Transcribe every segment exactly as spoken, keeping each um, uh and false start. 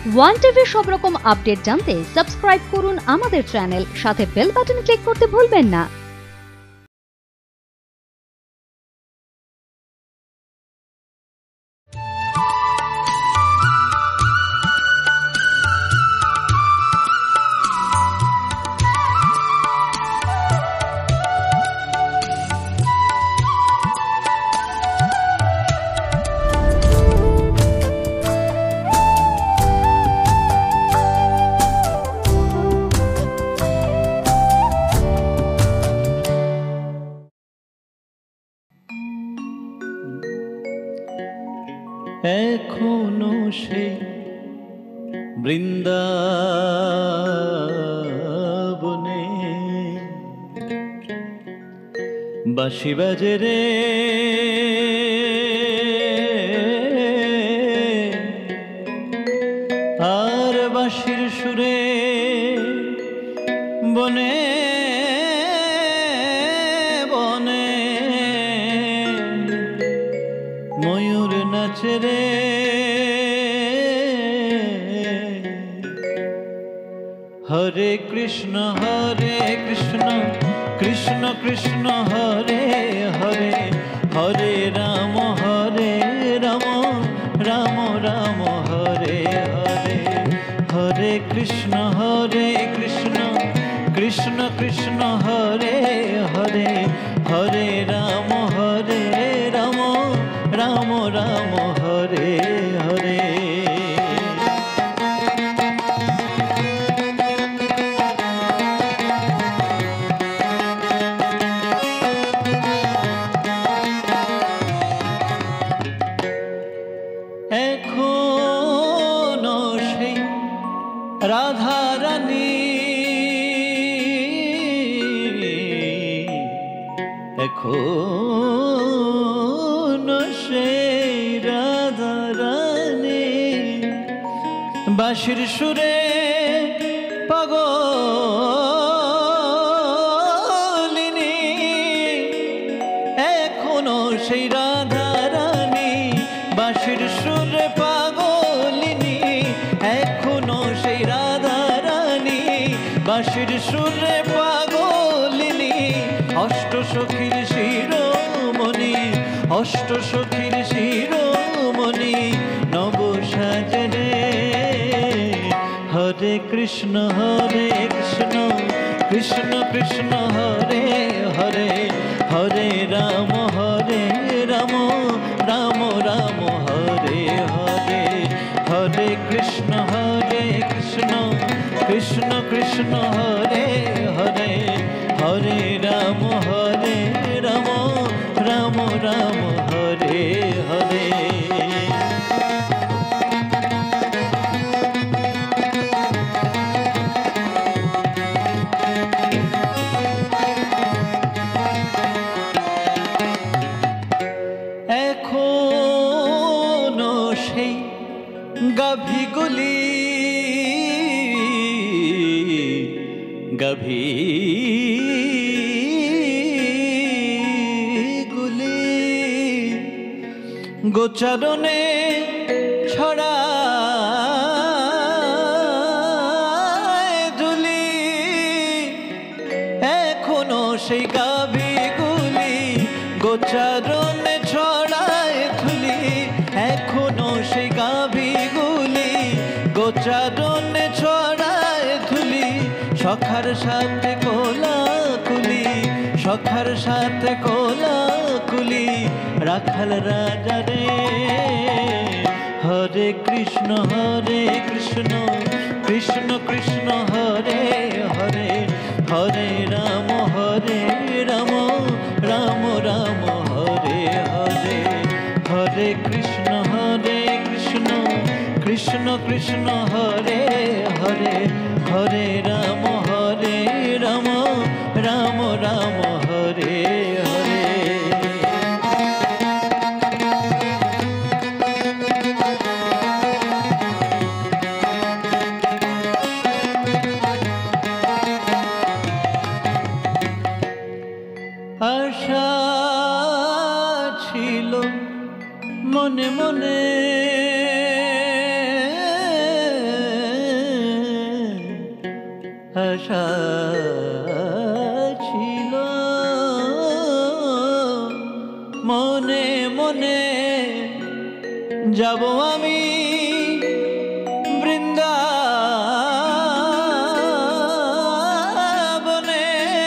One টিভির সব রকম আপডেট জানতে সাবস্ক্রাইব করুন আমাদের চ্যানেল, সাথে বেল বাটন ক্লিক করতে ভুলবেন না। এখনো সেই বৃন্দাবনে বাঁশি বাজে রে, আর বাঁশির সুরে বনে বনে ময়ূর নাচে রে। হরে কৃষ্ণ হরে কৃষ্ণ কৃষ্ণ কৃষ্ণ হরে হরে, হরে রাম হরে রাম রাম রাম হরে হরে। হরে কৃষ্ণ হরে কৃষ্ণ কৃষ্ণ কৃষ্ণ হরে হরে, হরে রাম হরে রাম রাম রাম হরে হরে। এখনো সেই রাধা রানী, এখনো সেই রাধা রানী বাঁশির সুরে পাগলিনী। এখনো সেই রাধা রানী বাঁশির সুরে পাগলিনী, এখনো সেই রাধা রানী বাঁশির সুরে পাগলিনী। অষ্ট সখীর শিরোমণি, অষ্ট সখীর শিরোমণি নব সাজে রে। হরে কৃষ্ণ হরে কৃষ্ণ কৃষ্ণ কৃষ্ণ হরে হরে, হরে রাম হরে রাম রাম রাম হরে হরে। হরে কৃষ্ণ হরে কৃষ্ণ কৃষ্ণ কৃষ্ণ হরে হরে, হরে রাম হরে রাম রাম রাম হরে হরে। এখনো সেই গাভীগুলি গাভীগুলি গোচারণে ছড়ায় ধুলি। এখনো সেই গাভীগুলি গোচারণে ছড়ায় ধুলি, এখনো সেই গাভীগুলি গোচারণে ছড়ায় ধুলি। সখার সাথে কোলাকুলি, সখার সাথে কোলাকুলি রাখাল রাজা রে। হরে কৃষ্ণ হরে কৃষ্ণ কৃষ্ণ কৃষ্ণ হরে হরে, হরে রাম হরে রাম রাম রাম হরে হরে। হরে কৃষ্ণ হরে কৃষ্ণ কৃষ্ণ কৃষ্ণ হরে হরে, হরে রাম হরে রাম রাম রাম হরে হরে। আশা ছিল মনে মনে আশা ছিল মনে মনে যাব আমি বৃন্দাবনে,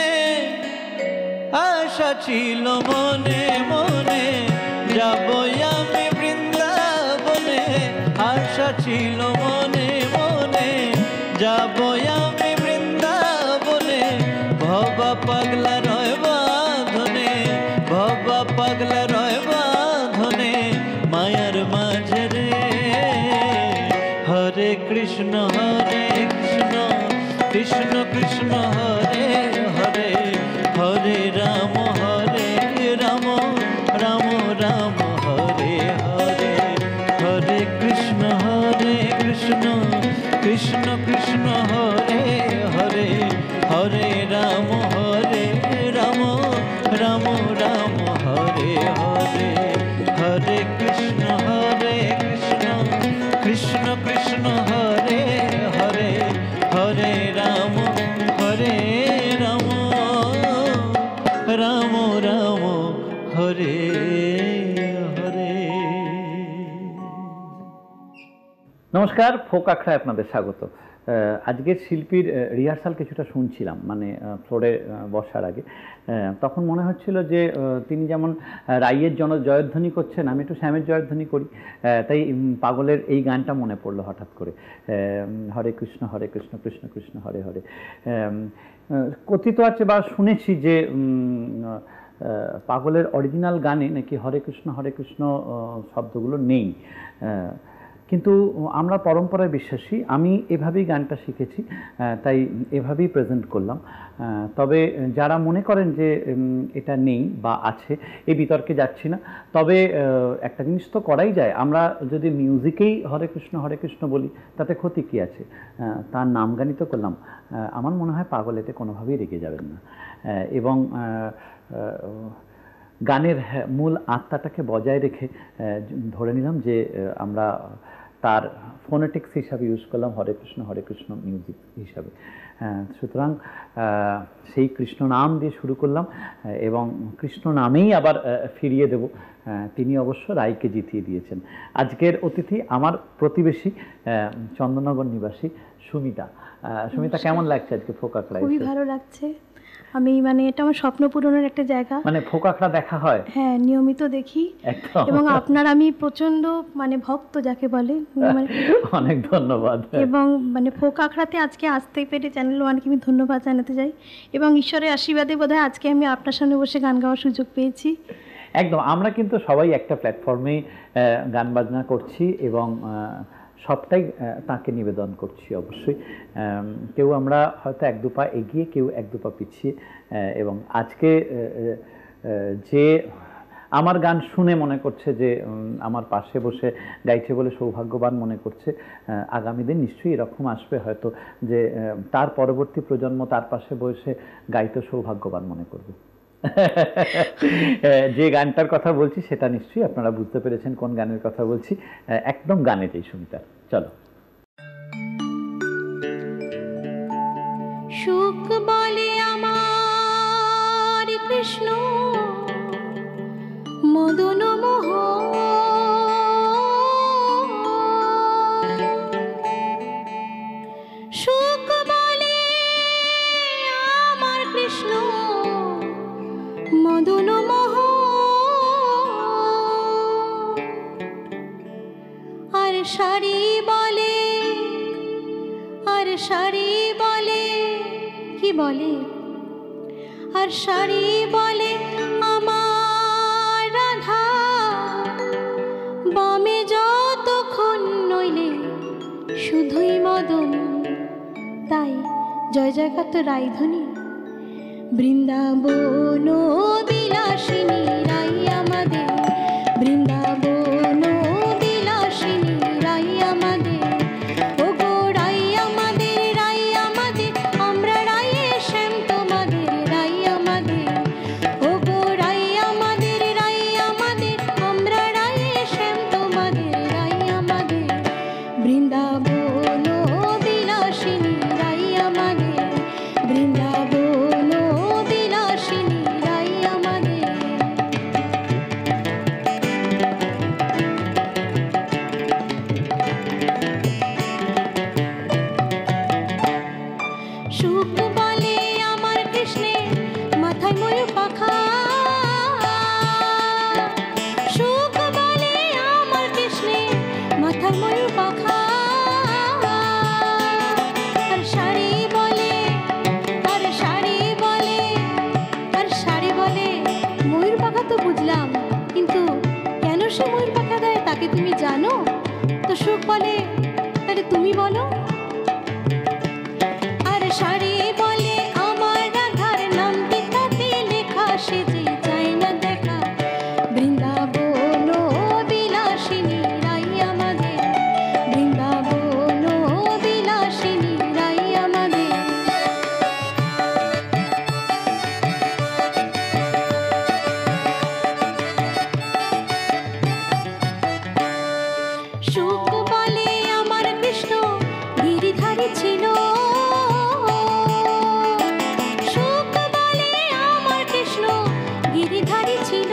আশা ছিল মনে মনে যাব আমি বৃন্দাবনে, আশা ছিল মনে মনে যাব আমি বৃন্দাবনে। ভবা পাগলা রয় বাঁধনে, ভবা পাগলা রয় বাঁধনে মায়ার মাঝে রে। হরে কৃষ্ণ হরে কৃষ্ণ কৃষ্ণ কৃষ্ণ হরে হরে, হরে রাম হরে রাম রাম রাম হরে হরে। হরে কৃষ্ণ হরে কৃষ্ণ কৃষ্ণ কৃষ্ণ হরে হরে, হরে রাম হরে রাম রাম রাম হরে হরে। হরে কৃষ্ণ হরে কৃষ্ণ কৃষ্ণ কৃষ্ণ হরে হরে, হরে রাম হরে রাম রাম রাম হরে হরে। নমস্কার, ফোক আখড়ায় আপনাদের স্বাগত। আজকের শিল্পীর রিহার্সাল কিছুটা শুনছিলাম, মানে ফ্লোরে বসার আগে। তখন মনে হচ্ছিল যে তিনি যেমন রাইয়ের জন জয়ধ্বনি করছেন, আমি একটু শ্যামের জয়ধ্বনি করি, তাই পাগলের এই গানটা মনে পড়লো হঠাৎ করে। হরে কৃষ্ণ হরে কৃষ্ণ কৃষ্ণ কৃষ্ণ হরে হরে। কথিত আছে বা শুনেছি যে পাগলের অরিজিনাল গানে নাকি হরে কৃষ্ণ হরে কৃষ্ণ শব্দগুলো নেই, কিন্তু আমরা পরম্পরায় বিশ্বাসী। আমি এভাবেই গানটা শিখেছি, তাই এভাবেই প্রেজেন্ট করলাম। তবে যারা মনে করেন যে এটা নেই বা আছে, এই বিতর্কে যাচ্ছি না। তবে একটা জিনিস তো করাই যায়, আমরা যদি মিউজিকেই হরে কৃষ্ণ হরে কৃষ্ণ বলি তাতে ক্ষতি কী আছে? তার নাম গানই তো করলাম। আমার মনে হয় পাগল এতে কোনোভাবেই রেগে যাবেন না, এবং গানের মূল আত্মাটাকে বজায় রেখে ধরে নিলাম যে আমরা তার ফোনেটিক্স হিসাবে ইউজ করলাম হরে কৃষ্ণ হরে কৃষ্ণ মিউজিক হিসাবে। সুতরাং সেই কৃষ্ণ নাম দিয়ে শুরু করলাম এবং কৃষ্ণ নামেই আবার ফিরিয়ে দেব। তিনি অবশ্য রায়কে জিতিয়ে দিয়েছেন। আজকের অতিথি আমার প্রতিবেশী, চন্দননগর নিবাসী সুমিতা। সুমিতা, কেমন লাগছে আজকে ফোক আখড়ায়? খুবই ভালো লাগছে। আমি মানে এটা আমার স্বপ্ন পূরণের একটা জায়গা। মানে ফোক আখড়া দেখা হয়? হ্যাঁ, নিয়মিত দেখি এবং আপনার আমি প্রচন্ড মানে ভক্ত যাকে বলে। অনেক ধন্যবাদ। এবং মানে ফোক আখড়াতে আজকে আসতে পেরে চ্যানেল ওয়ানকে আমি ধন্যবাদ জানাতে চাই, এবং ঈশ্বরের আশীর্বাদে বোধহয় আজকে আমি আপনার সামনে বসে গান গাওয়ার সুযোগ পেয়েছি। একদম, আমরা কিন্তু সবাই একটা প্ল্যাটফর্মে গান বাজনা করছি এবং সবটাই তাকে নিবেদন করছি। অবশ্যই কেউ আমরা হয়তো এক দু পা এগিয়ে, কেউ এক দু পা পিছিয়ে, এবং আজকে যে আমার গান শুনে মনে করছে যে আমার পাশে বসে গাইছে বলে সৌভাগ্যবান মনে করছে, আগামী দিন নিশ্চয়ই এরকম আসবে হয়তো যে তার পরবর্তী প্রজন্ম তার পাশে বসে গাইতে সৌভাগ্যবান মনে করবে। যে গানটার কথা বলছি সেটা নিশ্চয়ই আপনারা বুঝতে পেরেছেন কোন গানের কথা বলছি। একদম গানে যাই সুমিতা, চলো। সুখ বলে আমার কৃষ্ণ মদন মোহ, সুখ বলে আমার কৃষ্ণ মদন মোহ, আর শাড়ি বলে, আর শাড়ি বলে কি বলে, আর শাড়ি বলে আমার রাধা বামে যতক্ষণ নইলে শুধুই মদন। তাই জয় জয়কার তো রায়ধ্বনি। বৃন্দাবন বিলাসিনী রাই আমাদের, বৃন্দাবন বিলাসিনী রাই আমাদের, ও গো রাই আমাদের, রাই আমাদের, আমরা রায়ে শ্যাম তোমাদের, রাই আমাদের, ও গো রাই আমাদের, রাই আমাদের, আমরা রায়ে শ্যাম তোমাদের, রাই আমাদের, বৃন্দাবন বিলাসিনী রাই আমাদের। তুমি জানো? তো সুখ বলে তাহলে তুমি বলো। আর শাড়ি বলে আমার রাধার নামটি তাতে লেখা, সে যে চায় না দেখা বৃন্দাবন বিলাসিনী রাই আমাদের, বৃন্দাবন বিলাসিনী রাই আমাদের। সুখ বলে আমার কৃষ্ণ গিরিধারী ছিল, সুখ বলে আমার কৃষ্ণ গিরিধারী ছিল।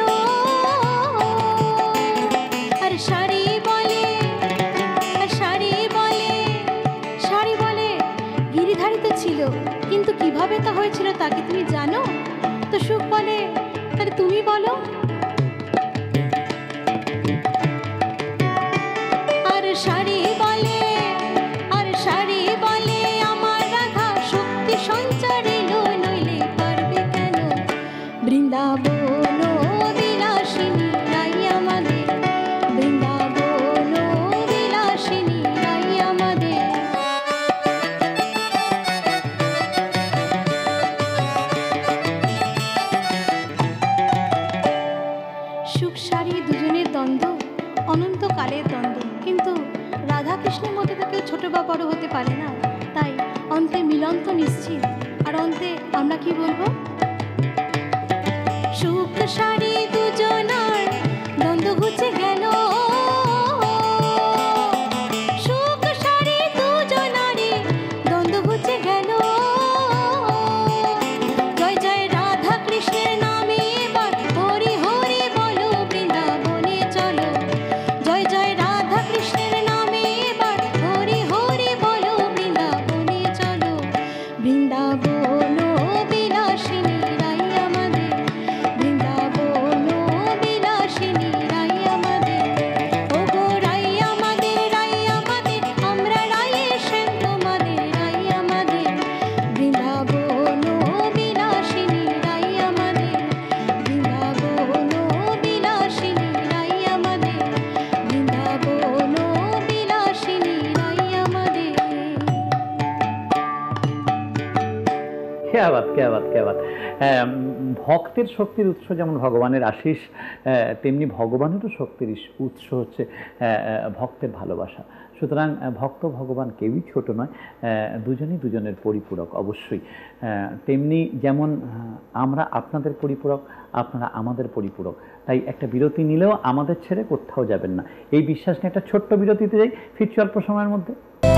আর শাড়ি বলে, আর শাড়ি বলে, শাড়ি বলে গিরিধারী তো ছিল, কিন্তু কিভাবে তা হয়েছিল তা কি তুমি জানো? তো সুখ বলে তাহলে তুমি বলো। আর শাড়ি বলে, আর শাড়ি বলে আমার রাধা শক্তি সঞ্চারে নইলে পারবে কেন বৃন্দাবন বিলাসিনী রাই আমাদের, বৃন্দাবন বিলাসিনী রাই আমাদের। সুখ শাড়ি দুজনের দ্বন্দ্ব, অনন্তকালের দ্বন্দ্ব, কিন্তু রাধা কৃষ্ণের মধ্যে তো কেউ ছোট বা বড় হতে পারে না, তাই অন্তে মিলন তো নিশ্চিত। আর অন্তে আমরা কি বলবো? সুখ শাড়ি দুজনার দ্বন্দ্ব ঘুচে গেল, সুখ শাড়ি দুজনারই দ্বন্দ্ব ঘুচে গেল। জয় জয় রাধা কৃষ্ণের নামে এবার হরি হরি বলো, বৃন্দাবনে চলো। জয় জয় রাধা কৃষ্ণের নামে এবার হরি হরি বলো, বৃন্দাবনে চলো। বৃন্দাবন বিলাসিনী রাই আমাদের, বৃন্দাবন বিলাসিনী রাই আমাদের। ও গো রাই আমাদের, রাই আমাদের, আমরা রায়ে সেন তোমাদের রাই আমাদের। বৃন্দাবন বিলাসিনী রাই আমাদের, বৃন্দাবন বিলাসিনী রাই আমাদের, বৃন্দাবন বিলাসিনী রাই আমাদের। क्या बात क्या बात क्या बात। ভক্তের শক্তির উৎস যেমন ভগবানের আশিস, তেমনি ভগবানেরও শক্তির উৎস হচ্ছে ভক্তের ভালোবাসা। সুতরাং ভক্ত ভগবান কেউই ছোট নয়, দুজনই দুজনের পরিপূরক অবশ্যই। তেমনি যেমন আমরা আপনাদের পরিপূরক, আপনারা আমাদের পরিপূরক। তাই একটা বিরতি নিলেও আমাদের ছেড়ে কোথাও যাবেন না, এই বিশ্বাস নিয়ে একটা ছোট্ট বিরতিতে যাই, ফিরছি অল্প সময়ের মধ্যে।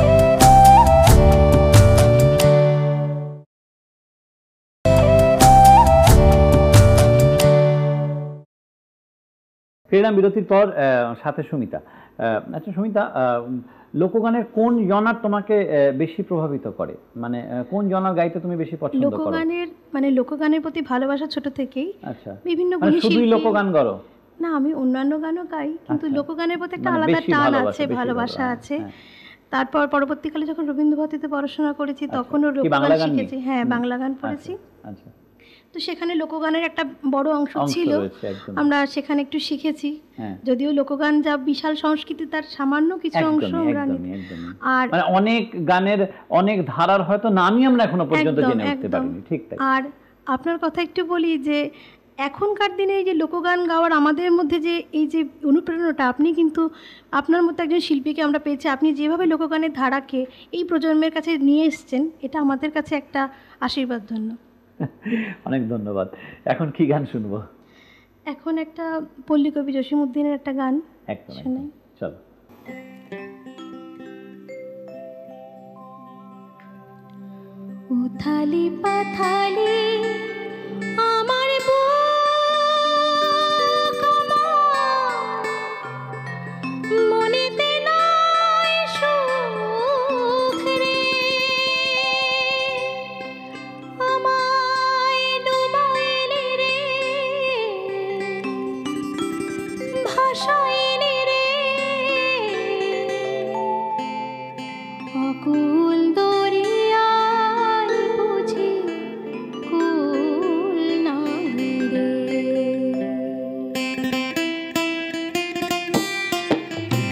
ফিরলাম বিরতির পর, সাথে সুমিতা। আচ্ছা সুমিতা, লোকগানের কোন জনার তোমাকে বেশি প্রভাবিত করে, মানে কোন জনার গাইতে তুমি বেশি পছন্দ করো? লোকগানের মানে লোকগানের প্রতি ভালোবাসা ছোট থেকেই। আচ্ছা, বিভিন্ন মানে শুধুই লোকগান গাও? না, আমি অন্যান্য গানও গাই, কিন্তু লোকগানের প্রতি একটা আলাদা টান আছে, ভালোবাসা আছে। তারপর পরবর্তীকালে যখন রবীন্দ্রভারতীতে পড়াশোনা করেছি তখনও লোকগান শিখেছি। হ্যাঁ, বাংলা গান পড়েছি। আচ্ছা, তো সেখানে লোকগানের একটা বড় অংশ ছিল, আমরা সেখানে একটু শিখেছি। যদিও লোকগান যা বিশাল সংস্কৃতি, তার সামান্য কিছু অংশ আমরা। আর মানে অনেক গানের অনেক ধারার হয়তো নামই আমরা এখনো পর্যন্ত জেনে উঠতে পারিনি। ঠিক তাই। আর আপনার কথা একটু বলি যে এখনকার দিনে এই যে লোকগান গাওয়ার আমাদের মধ্যে যে এই যে অনুপ্রেরণাটা, আপনি কিন্তু আপনার মতো একজন শিল্পীকে আমরা পেয়েছি, আপনি যেভাবে লোকগানের ধারাকে এই প্রজন্মের কাছে নিয়ে এসেছেন, এটা আমাদের কাছে একটা আশীর্বাদ ধন্য। অনেক ধন্যবাদ। এখন কি গান শুনবো? এখন একটা পল্লী কবি জসীমউদ্দিনের একটা গান শোনাই। চলো। উথালি পাথালি আমার মনেতে নাই সুখ রে, আমায় ডুবাইলি রে, ভাসাইলি রে, অকুল দরিয়ায় বুঝি কুল নাই রে।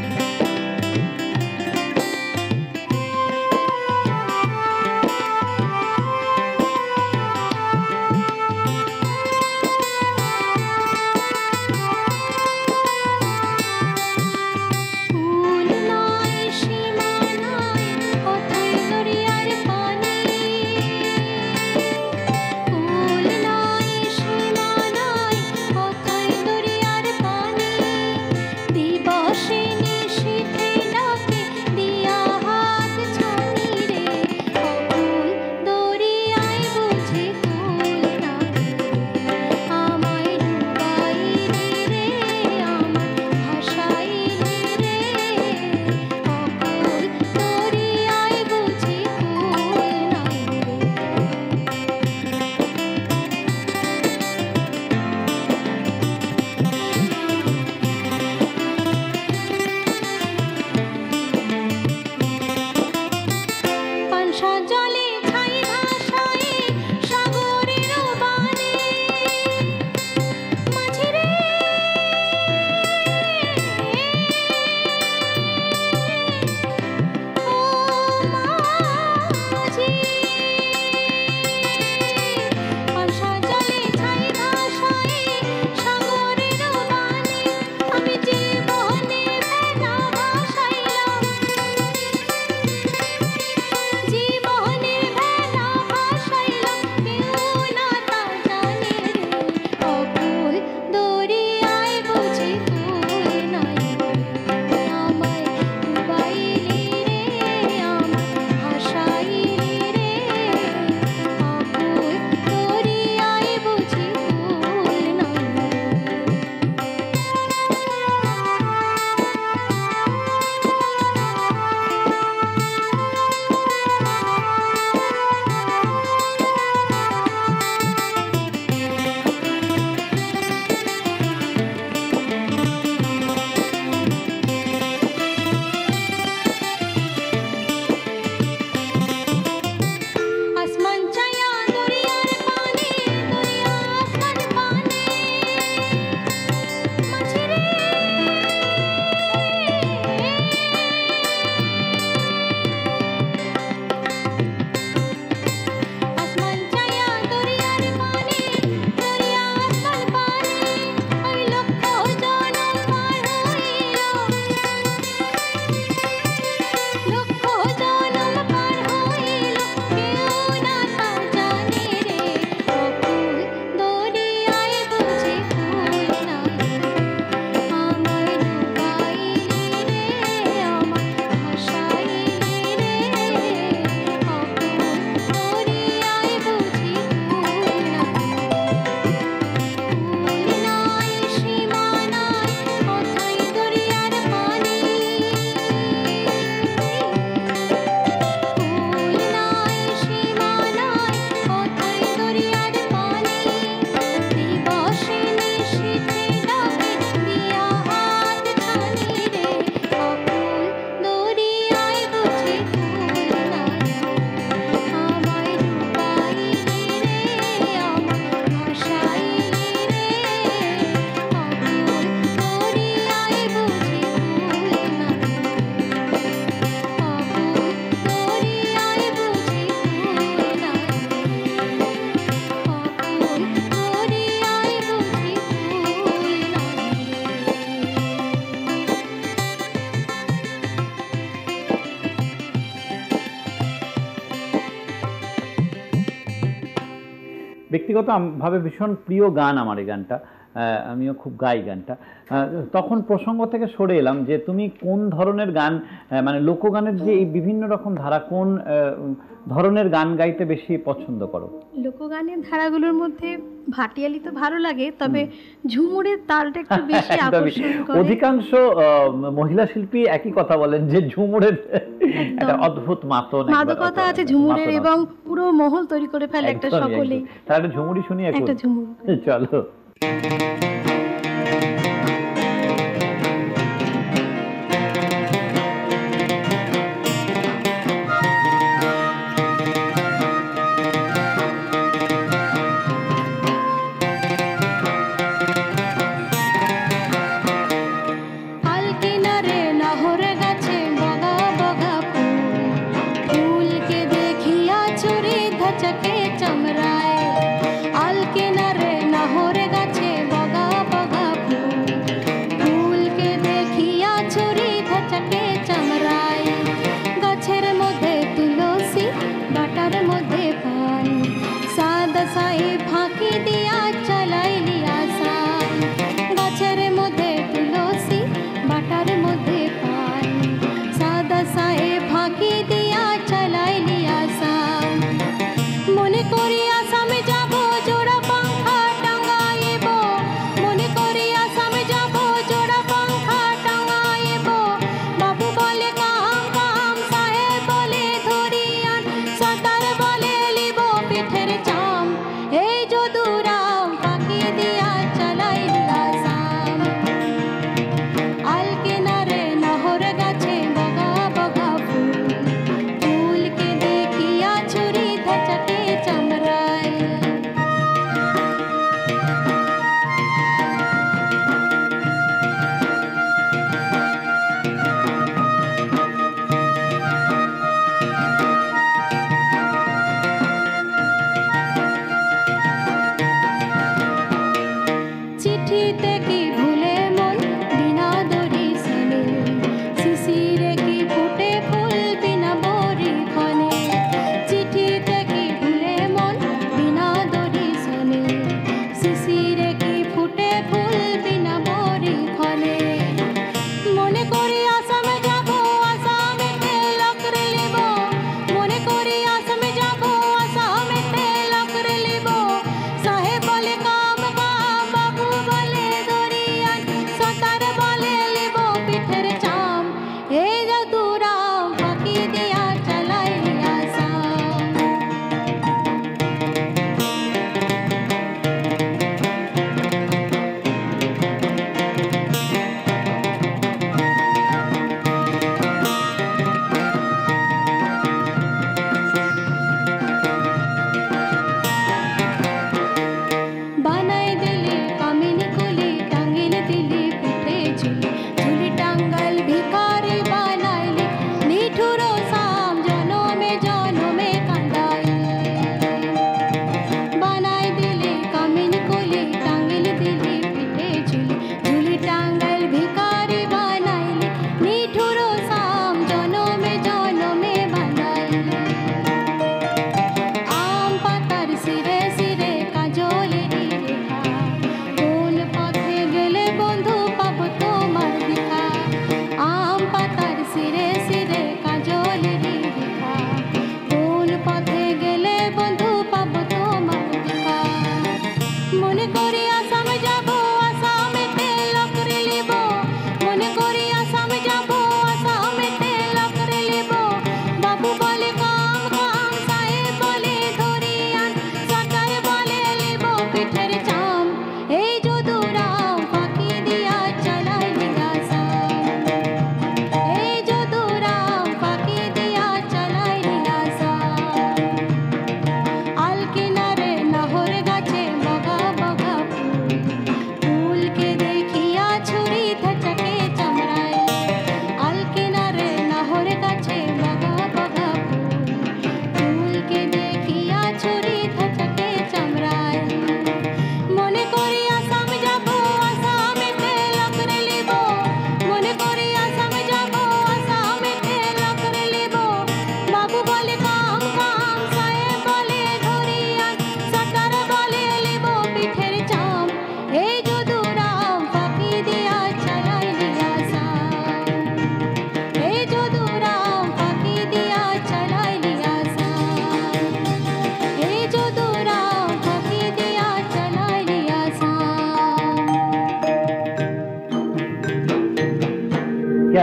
ব্যক্তিগতভাবে ভীষণ প্রিয় গান আমার এই গানটা, আমিও খুব গাই গানটা। তখন প্রসঙ্গ থেকে সরে এলাম যে তুমি কোন ধরনের গান, মানে লোকগানের যে এই বিভিন্ন রকম ধারা, কোন ধরনের গান গাইতে বেশি পছন্দ করো? লোকগানের ধারাগুলোর মধ্যে ভাটিয়ালি তো ভালো লাগে, তবে ঝুমুরের তালটা একটু বেশি আকর্ষণ করে। অধিকাংশ মহিলা শিল্পী একই কথা বলেন যে ঝুমুরের একটা অদ্ভুত মাতন, মাদকতা আছে ঝুমুরের, এবং পুরো মহল তৈরি করে ফেলে একটা সকলেই। তাহলে ঝুমুরি শুনি এখন, একটা ঝুমুর চলো। এই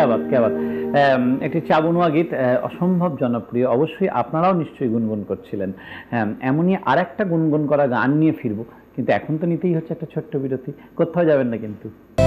বাত ক্যা বাত। একটি চাবুনোয়া গীত, অসম্ভব জনপ্রিয়, অবশ্যই আপনারাও নিশ্চয়ই গুনগুন করছিলেন। হ্যাঁ, এমনই আর একটা গুনগুন করা গান নিয়ে ফিরবো, কিন্তু এখন তো নিতেই হচ্ছে একটা ছোট্ট বিরতি, কোথাও যাবেন না কিন্তু।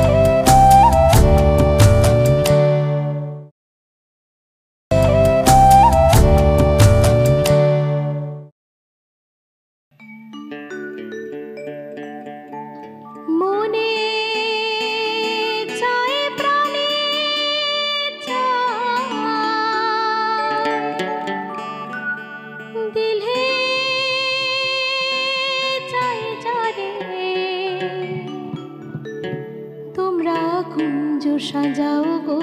সাজাও গো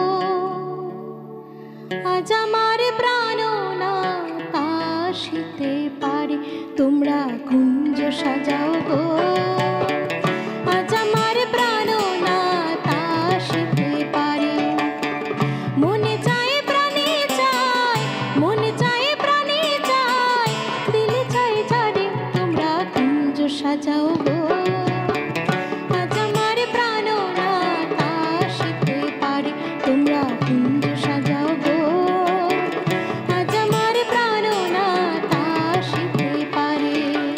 আজ আমার প্রাণ না তাসিতে পারে, তোমরা কুঞ্জ সাজাও গো আজ আমার প্রাণ না তাসিতে পারে। মনে চায় প্রাণে চায়, মনে চায় প্রাণে চায়, দিলে চায় যারে, তোমরা কুঞ্জ সাজাও গো তোমরা কুঞ্জ সাজাও গো আজ আমার প্রাণ না তাসিতে পারে।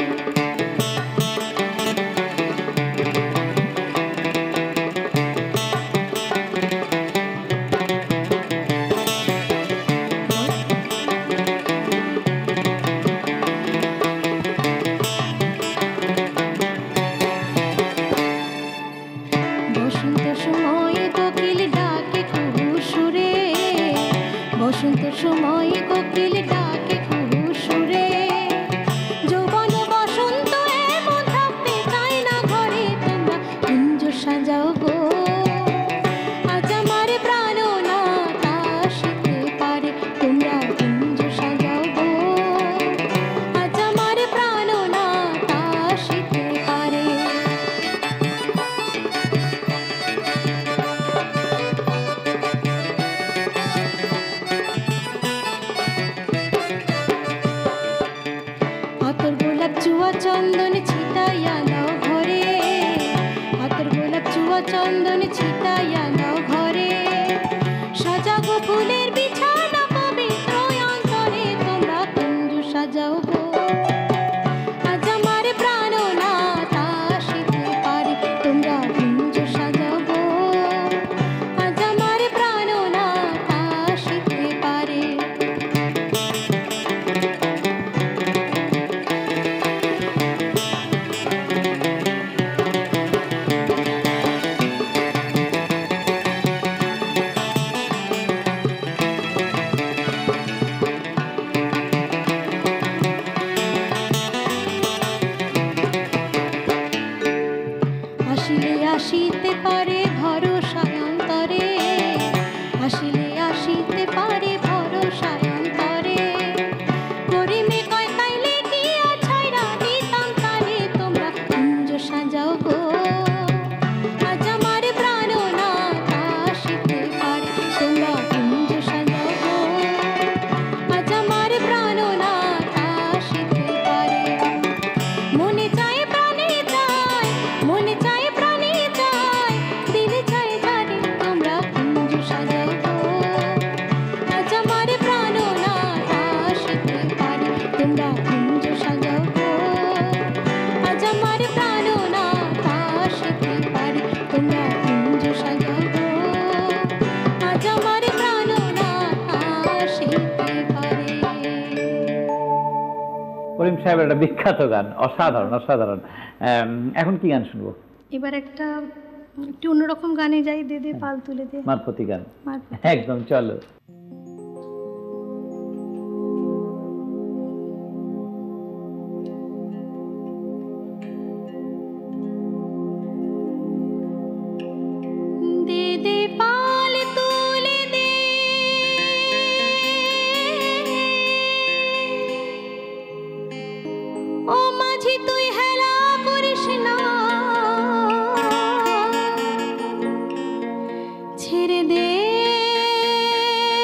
বসন্ত সময় কোকিল ডাকে কুহু সুরে, বসন্ত সময় কোকিল ডাকে কুহু সুরে, যৌবন বসন্ত এমন থাকতে চায় না ঘরে, তোমরা কুঞ্জ সাজাও গো আজ আমার প্রাণ না তাসিতে পারে, তোমরা কুঞ্জ সাজাও গো আজ আমার প্রাণ না তাসিতে পারে। আতর গোলাপ চুয়া চন্দন ছিটাইয়া নাও ঘরে, আতর গোলাপ চুয়া চন্দন ছিটাইয়া নাও ঘরে, সাজাগো ফুলের বিছানা পবিত্র অন্তরে, তোমরা কুঞ্জ সাজাও গো আজ আমার প্রাণ না তাসিতে পারে, তোমরা কুঞ্জ সাজাও গো আজ আমার প্রাণ না তাসিতে পারে। আসিলে আসিতে পারে ভরসায় অন্তরে, আসিলে আসিতে পারে ভরসায় অন্তরে, করিমে কয় তাইলে কি ছাইরা দিতাম তারে, তোমরা কুঞ্জ সাজাও গো আজ আমার প্রাণ না তাসিতে পারে, তোমরা কুঞ্জ সাজাও গো আজ আমার প্রাণ না তাসিতে পারে। মনে চায় প্রাণে চায়, মনে চায় প্রাণে চায়, দিলে চায় যারে, তোমরা কুঞ্জ সাজাও গো আজ আমার প্রাণ না তাসিতে পারে, তোমরা কুঞ্জ সাজাও গো আজ আমার প্রাণ না তাসিতে পারে, তোমরা কুঞ্জ সাজাও গো আজ আমার প্রাণ না তাসিতে পারে। করিম সাহেবের একটা বিখ্যাত গান, অসাধারণ অসাধারণ। এখন কি গান শুনবো? এবার একটা একটু অন্যরকম গানে যাই, দে দে পাল তুলে দে, মারফতি গান, মারফত। একদম চলো। দে দে পাল তুলে দে, ও মাঝি তুই হেলা করিস না, ছেড়ে দে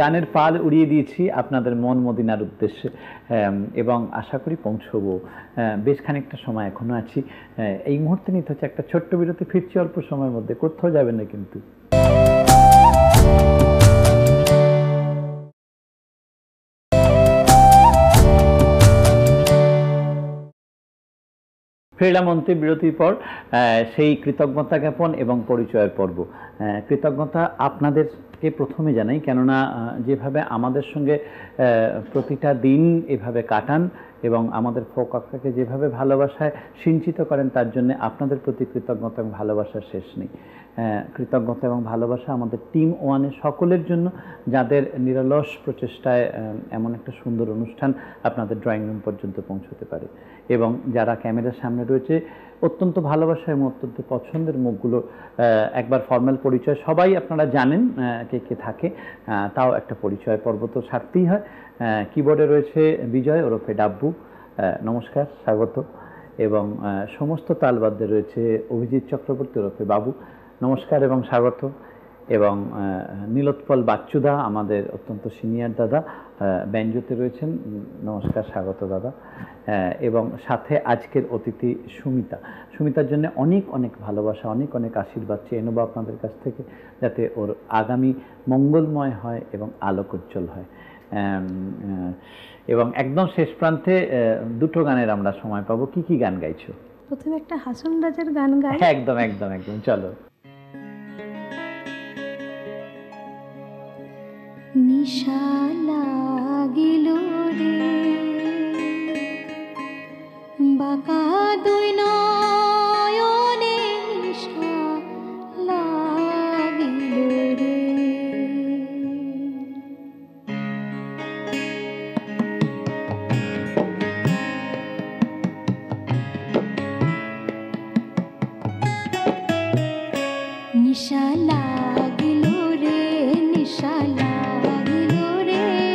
গানের পাল উড়িয়ে দিয়েছি আপনাদের মন মদিনার উদ্দেশ্যে, এবং আশা করি পৌঁছবো। বেশ খানিকটা সময় এখনো আছি। এই মুহূর্তে নিতে হচ্ছে একটা ছোট্ট বিরতি, ফিরছি অল্প সময়ের মধ্যে, কোথাও যাবেন না কিন্তু। ফিরলাম অন্তে বিরতির পর। সেই কৃতজ্ঞতা জ্ঞাপন এবং পরিচয়ের পর্ব। কৃতজ্ঞতা আপনাদেরকে প্রথমে জানাই, কেননা যেভাবে আমাদের সঙ্গে প্রতিটা দিন এভাবে কাটান এবং আমাদের ফোক আখড়াকে যেভাবে ভালোবাসায় সিঞ্চিত করেন, তার জন্য আপনাদের প্রতি কৃতজ্ঞতা এবং ভালোবাসার শেষ নেই। কৃতজ্ঞতা এবং ভালোবাসা আমাদের টিম ওয়ানের সকলের জন্য, যাদের নিরলস প্রচেষ্টায় এমন একটা সুন্দর অনুষ্ঠান আপনাদের ড্রয়িং রুম পর্যন্ত পৌঁছতে পারে, এবং যারা ক্যামেরার সামনে রয়েছে অত্যন্ত ভালোবাসা এবং অত্যন্ত পছন্দের মুখগুলো। একবার ফর্মাল পরিচয় সবাই আপনারা জানেন কে কে থাকে, তাও একটা পরিচয় পর্ব তো ছাড়তেই হয়। কিবোর্ডে রয়েছে বিজয় ওরফে ডাব্বু, নমস্কার, স্বাগত। এবং সমস্ত তালবাদ্যে রয়েছে অভিজিৎ চক্রবর্তী ওরফে বাবু, নমস্কার এবং স্বাগত। এবং নীলোৎপল বাচ্চুদা, আমাদের অত্যন্ত সিনিয়র দাদা, ব্যঞ্জোতে রয়েছেন, নমস্কার, স্বাগত দাদা। এবং সাথে আজকের অতিথি সুমিতা। সুমিতার জন্য অনেক অনেক ভালোবাসা, অনেক অনেক আশীর্বাদ চেয়ে নেব আপনাদের কাছ থেকে, যাতে ওর আগামী মঙ্গলময় হয় এবং আলোকোজ্জ্বল হয়। এবং একদম শেষ প্রান্তে দুটো গানের আমরা সময় পাবো। কি কি গান গাইছো? প্রথমে একটা হাসন রাজার গান গাই। একদম একদম একদম, চলো। নিশা লাগিল রে বাঁকা দুই নয়নে, নিশা লাগিল রে নিশা লাগিল রে, নিশা লাগিল রে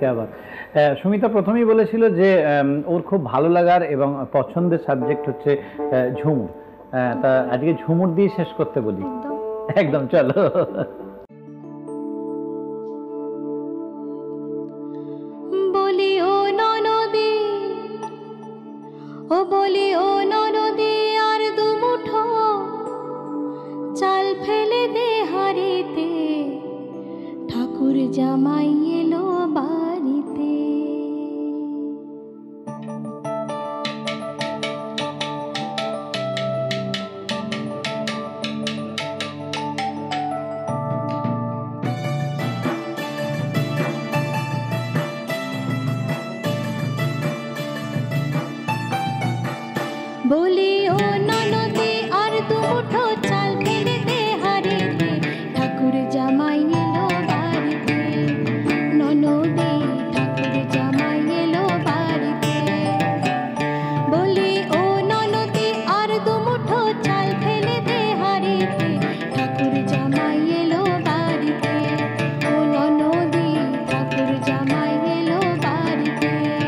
क्या बात। সুমিতা প্রথমেই বলেছিল যে ওর খুব ভালো লাগার এবং পছন্দের সাবজেক্ট হচ্ছে ঝুমুর, তা আজকে ঝুমুর দিয়ে শেষ করতে বলি। একদম চলো। বলি ও ননদী, ও বলি ও ননদী, আর দুমুঠো চাল ফেলে দে হাড়িতে, ঠাকুর জামাই এলো বাড়িতে। বলি ও ননদী, আর দুমুঠো চাল ফেলে দে হাড়িতে, ঠাকুর জামাই এলো বাড়িতে। ননদী, ঠাকুর জামাই এলো বাড়িতে। বলি ও ননদী, আর দুমুঠো চাল ফেলে দে হাড়িতে, ঠাকুর জামাই এলো বাড়িতে। ও ননদী, ঠাকুর জামাই এলো বাড়িতে।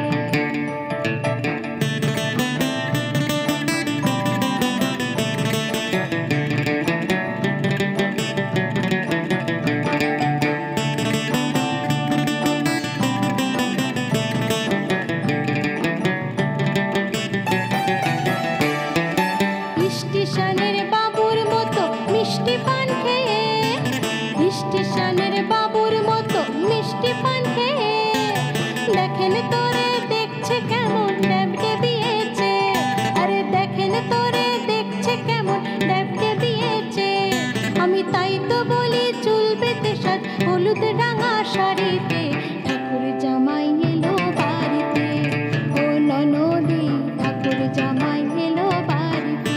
স্টেশনের বাবুর মতো মিষ্টি পান খেয়ে, স্টেশনের বাবুর মতো মিষ্টি পান খেয়ে, দেখেন তোরে দেখছে কেমন ড্যাবকে বিয়েছে, আরে দেখেন তোরে দেখছে কেমন ড্যাবকে বিয়েছে। আমি তাই তো বলি চুল বেঁধে সাজ হলুদ রাঙা শাড়িতে, ঠাকুর জামাই এলো বাড়িতে। ও ননদী, ঠাকুর জামাই এলো বাড়িতে।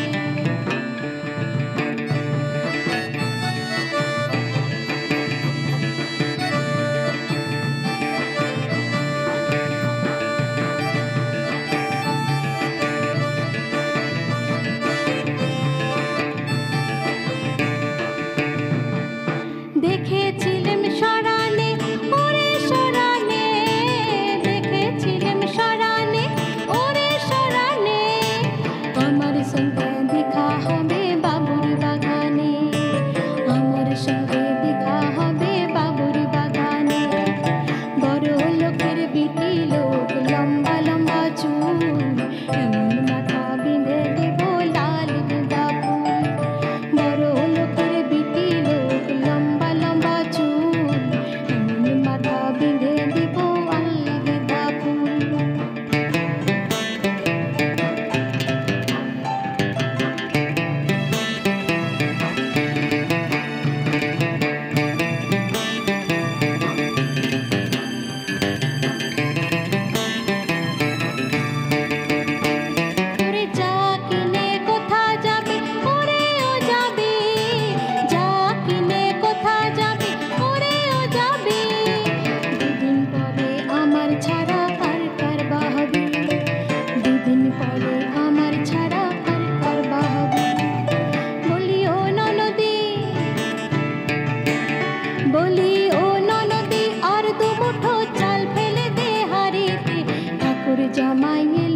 দেখেছিলাম সরানে, ওরে সরানে, দেখেছিলাম সরানে, ওরে সরানে, আমার সঙ্গে দেখা হবে বাবুর বাগানে, আমার সঙ্গে দেখা হবে বাবুর বাগানে। বড় লোকের বিটি লোক, লম্বা লম্বা চুল, এমন মাথা বিঁধে দেব লাল গাঁদা ফুল। বড় লোকের বিটি লোক, লম্বা লম্বা চুল, এমন মাথা বিঁধে দেব লাল গাঁদা ফুল। ওরে যা কিনে কোথা যাবে, ওরে ও যাবে, যা কিনে কোথা যাবে, ওরে ও যাবে। দুদিন পরে আমার ছাড়া আর কার বাহবে, দুদিন পরে আমার ছাড়া আর কার বাহবে। বলি ও ননদী, বলি ও ননদী, আর দুমুঠো চাল ফেলে দে হাড়িতে, ঠাকুর জামাই